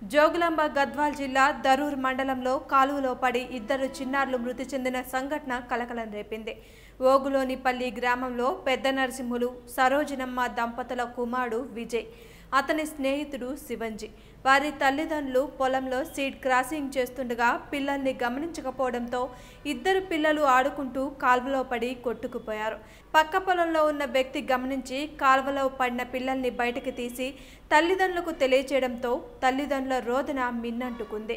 జోగులాంబ గద్వాల్ జిల్లా దరూర్ మండలంలో కాలువలో పడి ఇద్దరు చిన్నారులు మృతి చెందిన సంఘటన కలకలం రేపింది. ఓగులోనిపల్లి గ్రామంలో పెద్ద నరసింహులు, సరోజినమ్మ దంపతుల కుమారుడు విజయ్, అతని స్నేహితుడు శివంజీ. వారి తల్లిదండ్రులు పొలంలో సీడ్ క్రాసింగ్ చేస్తుండగా పిల్లల్ని గమనించకపోవడంతో ఇద్దరు పిల్లలు ఆడుకుంటూ కాల్వలో పడి కొట్టుకుపోయారు. పక్క పొలంలో ఉన్న వ్యక్తి గమనించి కాల్వలో పడిన పిల్లల్ని బయటకు తీసి తల్లిదండ్రులకు తెలియజేయడంతో తల్లిదండ్రుల రోదన మిన్నంటుకుంది.